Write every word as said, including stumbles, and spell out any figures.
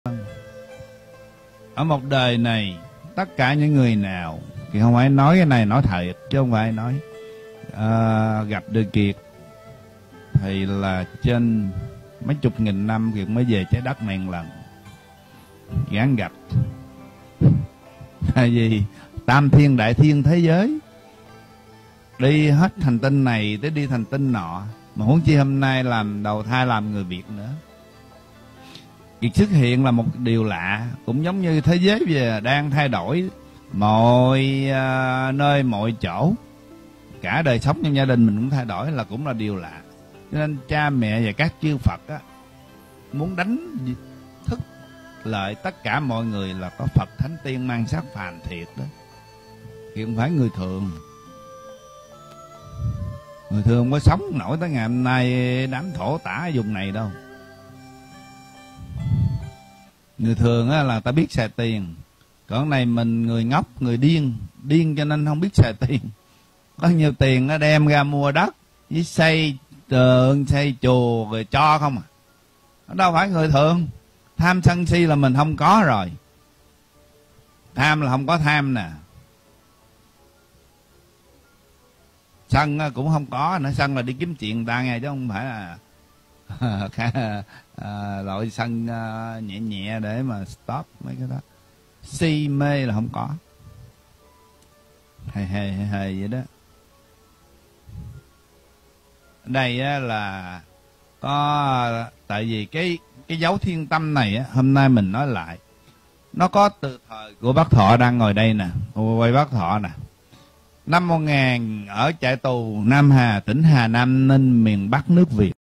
Ở một đời này, tất cả những người nào, thì không phải nói cái này nói thiệt, chứ không phải nói à, gặp được Kiệt thì là trên mấy chục nghìn năm Kiệt mới về trái đất này một lần gán gạch. Tại vì tam thiên đại thiên thế giới, đi hết hành tinh này tới đi hành tinh nọ, mà huống chi hôm nay làm đầu thai làm người Việt nữa. Việc xuất hiện là một điều lạ, cũng giống như thế giới về đang thay đổi mọi uh, nơi mọi chỗ, cả đời sống trong gia đình mình cũng thay đổi, là cũng là điều lạ. Cho nên cha mẹ và các chư Phật á, muốn đánh thức lợi tất cả mọi người là có Phật Thánh Tiên mang sắc phàm thiệt đó, thì không phải người thường. Người thường không có sống nổi tới ngày hôm nay đám thổ tả ở vùng này đâu. Người thường á là ta biết xài tiền, còn này mình người ngốc, người điên, điên cho nên không biết xài tiền. Có nhiều tiền nó đem ra mua đất với xây tượng, xây chùa rồi cho không à. Nó đâu phải người thường. Tham sân si là mình không có rồi. Tham là không có tham nè. Sân cũng không có nữa. Sân là đi kiếm chuyện người ta nghe, chứ không phải là à, loại sân à, nhẹ nhẹ để mà stop mấy cái đó. Si mê là không có. Hề hề hề hề vậy đó. Ở đây á, là có, tại vì cái cái dấu thiên tâm này á, hôm nay mình nói lại, nó có từ thời của bác Thọ đang ngồi đây nè, quay bác Thọ nè. Năm một nghìn ở trại tù Nam Hà, tỉnh Hà Nam, Ninh, miền Bắc nước Việt.